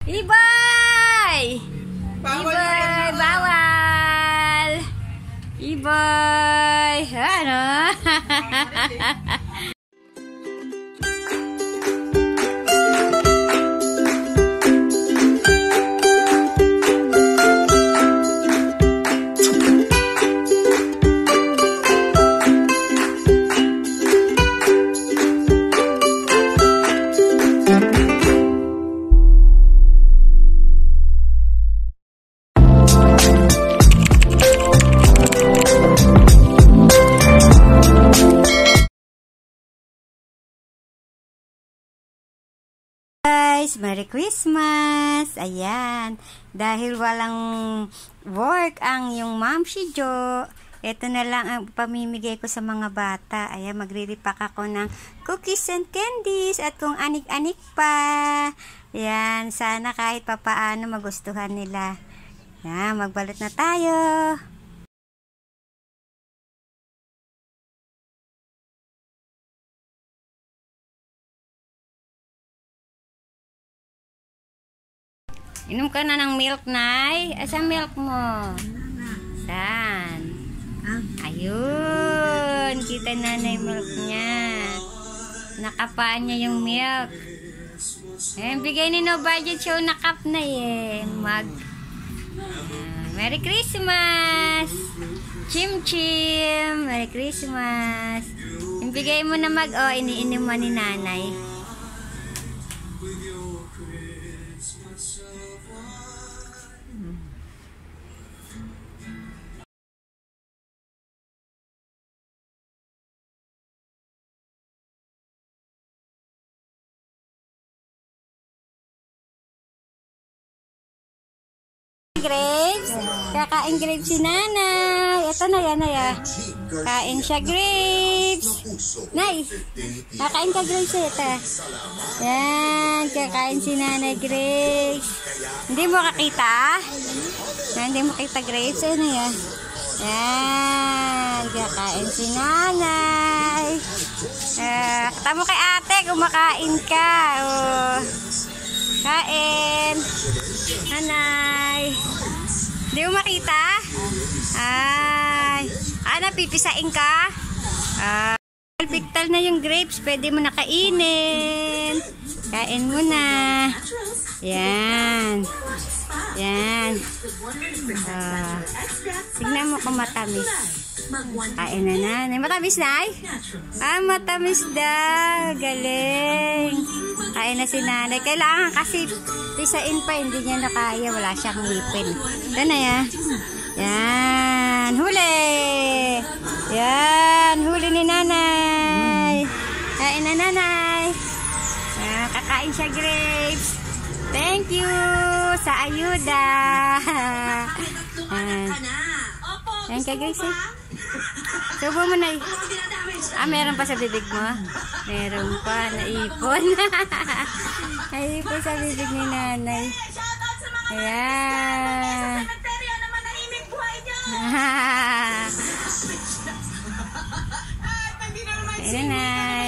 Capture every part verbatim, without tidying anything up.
Iboy! Iboy! Bawal! Iboy! Ano? Guys, Merry Christmas! Ayan, dahil walang work ang yung ma'am si Jo, ito na lang ang pamimigay ko sa mga bata. Ayan, magre-repack ako ng cookies and candies at kung anik-anik pa. Ayan, sana kahit papaano magustuhan nila. Ayan, magbalot na tayo. Inom ka na ng milk, Nay. Asan milk mo? Saan? Ayun. Kita na na yung milk niya. Nakapaan niya yung milk. Ayan, bigay ni No Budget Show. Nakap na eh. Mag. Uh, Merry Christmas! Chim Chim! Merry Christmas! Ibigay mo na mag. Oh, iniinom mo ni Nanay. Grapes. Kakain grapes si Nanay. Ito na yan, Nay. Kain siya grapes. Nay, kakain ka grapes ito. Yan, kakain si Nanay grapes. Hindi mo kakita? Yan, hindi mo kita grapes. Ano yan? Yan, kakain si Nanay. Uh, tamo kay ate, kumakain ka. Oh. Kain. Nanay. Hindi mo makita? Ay. Ah, napipisain ka? Ah. Piktal na yung grapes. Pwede mo na kainin. Kain mo na. Yan. Yan. Ah. Tignan mo kung matamis. Kain na na. Matamis na ay? Ah, matamis daw. Galing. Kain na si Nanay. Kailangan kasi pisain pa. Hindi niya na kaya. Wala siyang ngipin. Ito na yan. Yan. Huli. Yan. Huli ni Nanay. Kain na Nanay. Yan. Kakain siya grapes. Thank you sa ayuda. Yan. Yan ka guys eh. Subo mo na eh. Ah, meron pa sa bibig mo? Meron pa. Naipon. Naipon sa bibig ni Nanay. Ayan. Ayan, Nanay.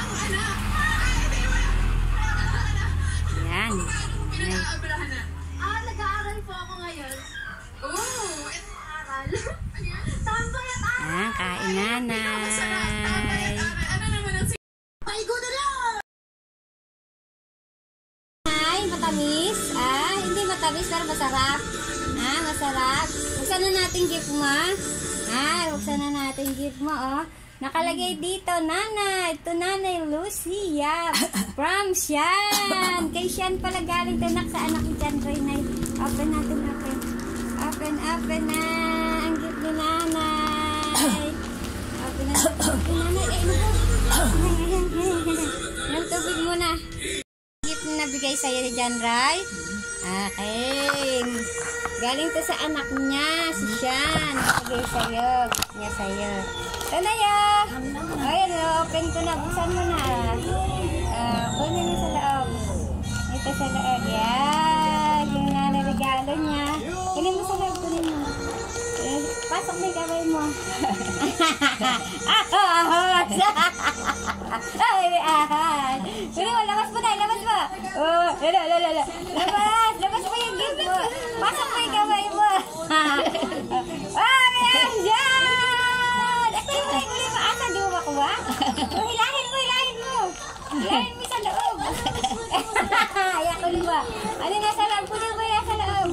Ayan. Ah, nag-aaral po ako ngayon. Oo, nag-aaral. Ah, kain Nanay. Ay, matamis. Ah, hindi matamis pero masarap. Ah, masarap. Buksan na natin gift mo. Ah, buksan na natin gift mo, oh. Nakalagay dito, Nanay. Ito Nanay Lucia. From Sian. Kay Sian pala galing tanak sa anak ni Jan Reynay. Open natin, open. Open, open na. Ang gift ni Nanay. Open na. Open Nanay. Eh, naku. Ang tubig muna. Gift na nabigay sa'yo ni Jan Ray. Okay. Galing to sa anak niya, si Sian. Nabigay sa'yo. Niya sa'yo. Ito na yun. Ayan, open ko na. Buksan mo na. Uh, kunin mo sa loob. Ito sa loob. Yan. Yung nanarigalo niya. Kunin mo sa loob. Kunin mo. Eh, pasok na yung kamay mo. Ahos! Ay, ahos! Kunin mo, labas mo na. Labas mo. Oh, lala, lala, lala. Labas! Ano nasa loob? Kunin mo nasa loob.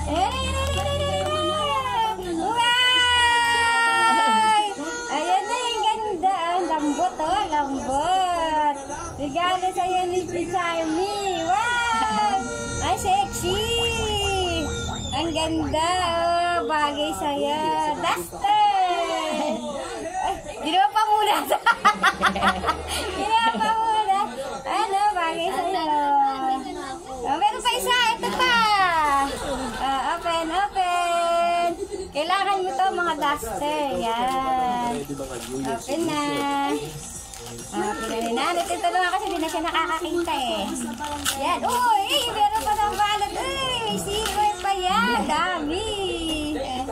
Wow! Ayan na yung ganda. Ang lambot oh, lambot. Regalo sa'yo ni Charmy. Wow! Ay, sexy. Ang ganda oh, bagay sa'yo. Duster! Ginawa pa muna. Ginawa pa muna. Ano, bagay sa'yo. Oh, meron pa isa. Ito pa. Uh, open, open. Kailangan mo to mga duster. Yan. Open na. Ah, pinaninalit. Ito lang kasi hindi na siya nakakakita eh. Yan. Uy, eh, meron pa ng balat. Uy, silver pa yan. Dami. Yan.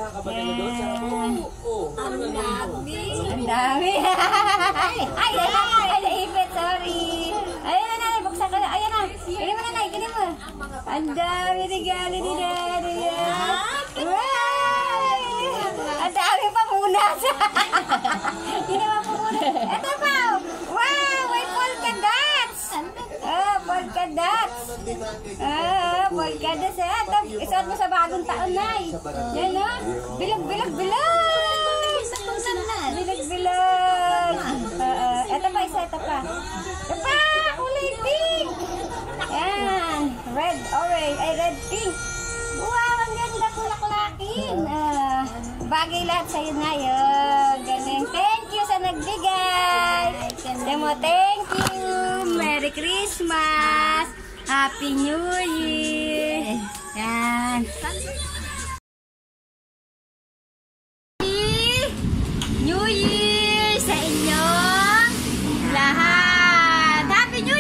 Ang dami. Ang dami. Ay, ay, ay, ay, naipit. Sorry. Ayan na, nanay. Buksan ka na. Ayan na. Kinin mo, nanay. Kinin mo. Ang dami regalo ni Daddy. Wow! Ang dami pa muna. Ginawa pa muna. Ito pa. Wow! May polka dots. Ah, polka dots. Ah, polka dots. Ito, isuot mo sa bagong taon, Nay. Yan, no? Bilog, bilog, bilog. Bilog, bilog. Ito pa, isa, ito pa. Ito pa, kulay pink. Yan. Red, orange, ay red, pink. Wow, ang ganda kulaklakin. Ah, bagay lahat sa'yo ngayon. Ganun. Thank you sa nagbigay. Ganda mo, thank you. Merry Christmas. Happy New Year. Yan. New Year sa inyong lahat. Happy New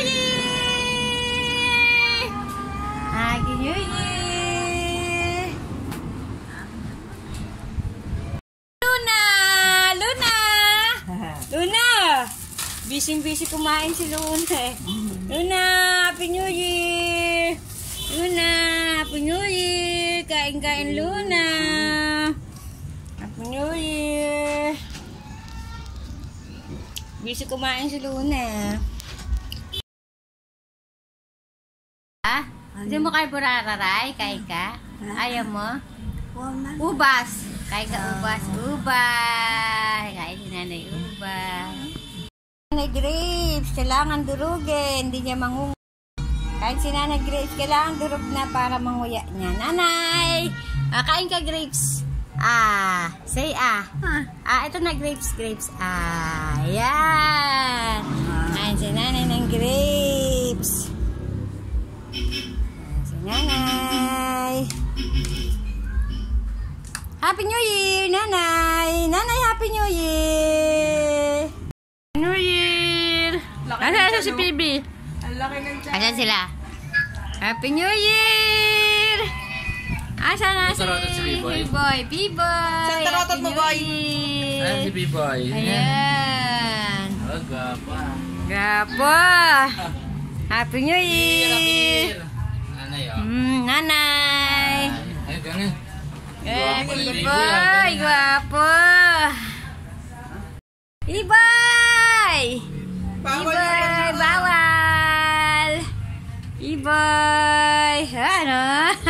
Year. Happy New Year. Luna! Luna! Luna! Busy-busy kumain si Luna eh. Luna! Happy New Year! Luna! Happy New Year! Kain-kain Luna! Happy New Year! Busy kumain si Luna. Ah? Hindi mo kayo burararay? Kain ka? Ayaw mo? Ubas! Kain ka ubas. Ubas! Kain si nanay ubas. Nanay grapes, kailangan durugin. Hindi niya mangunguya. Kahit si nanay grapes, kailangan durug na para manguya niya. Nanay! Ah, kain ka grapes. Ah, say ah. Ah, ito na grapes, grapes. Ah, yan. Kain si nanay ng grapes. Kain si nanay. Happy New Year, nanay. Nanay, Happy New Year. New Year. Asan si P B? Asan sila? Happy New Year. Asan na si B-Boy? B-Boy, B-Boy. Saan tarotot mo, boy? Ayan si B-Boy. Ayan. Oh, gapa. Gapo. Happy New Year. Nanay, oh. Mm, nanay. Ay, ganun. Eh, Gwapo ni B-Boy. Gwapo. B-Boy. B-Boy, bawal. B-Boy. Ano?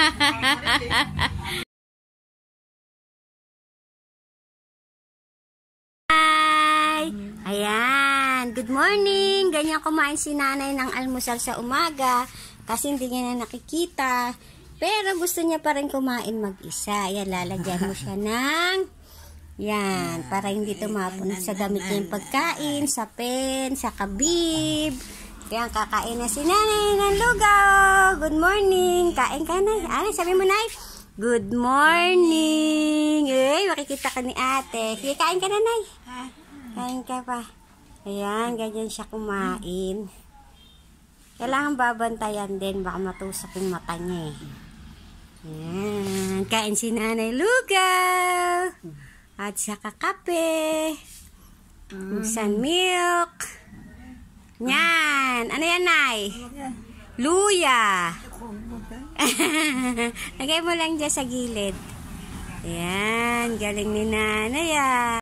Hi. Ayan. Good morning. Ganyan kumain si nanay ng almusal sa umaga kasi hindi niya na nakikita. Pero gusto niya pa rin kumain mag-isa. Ayan, lalagyan mo siya ng yan, para hindi tumapon sa damit niya yung pagkain, sa pen, sa kabib. Ayan, kakain na si nanay ng lugaw. Good morning. Kain ka na. Ano, sabi mo, Nay? Good morning. Eh, makikita ka ni ate. Sige, kain ka na, Nay. Kain ka pa. Ayan, ganyan siya kumain. Kailangan babantayan din. Baka matusok yung mata niya eh. Ayan, kain si nanay lugaw. At saka kape. Buksan milk. Yan. Ano yan, Nay? Luya. Lagay mo lang dyan sa gilid. Ayan, galing ni nanay ah.